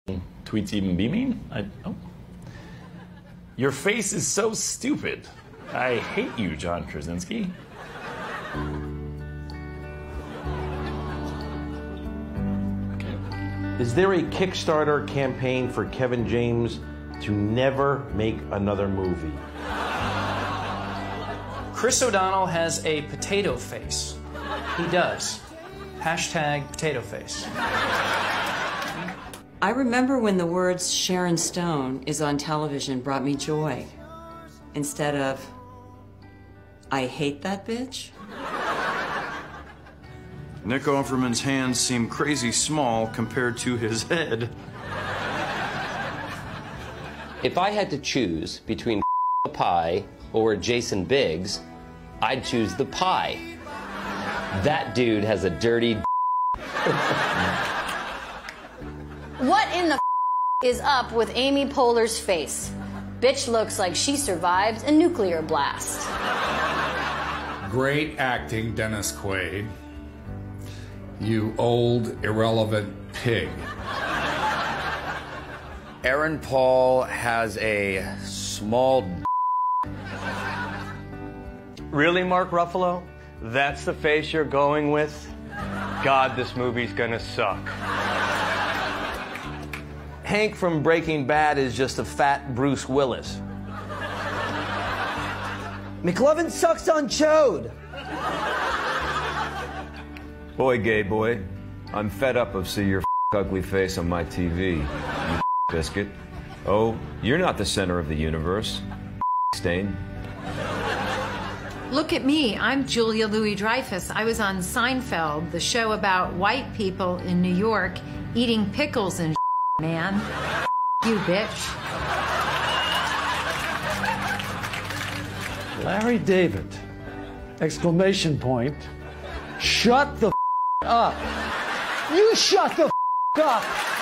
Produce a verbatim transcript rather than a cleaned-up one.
tweets even beaming? I, oh. Your face is so stupid. I hate you, John Krasinski. Is there a Kickstarter campaign for Kevin James to never make another movie? Chris O'Donnell has a potato face. He does. Hashtag potato face. I remember when the words Sharon Stone is on television brought me joy, instead of, I hate that bitch. Nick Offerman's hands seem crazy small compared to his head. If I had to choose between a pie or Jason Biggs, I'd choose the pie. That dude has a dirty What in the is up with Amy Poehler's face? Bitch looks like she survived a nuclear blast. Great acting, Dennis Quaid. You old, irrelevant pig. Aaron Paul has a small. Really, Mark Ruffalo? That's the face you're going with? God, this movie's gonna suck. Hank from Breaking Bad is just a fat Bruce Willis. McLovin sucks on chode. Boy, gay boy, I'm fed up of seeing your f ugly face on my T V, you f biscuit. Oh, you're not the center of the universe, stain. Look at me, I'm Julia Louis-Dreyfus. I was on Seinfeld, the show about white people in New York eating pickles and man. You bitch. Larry David, exclamation point. Shut the f up. You shut the f up.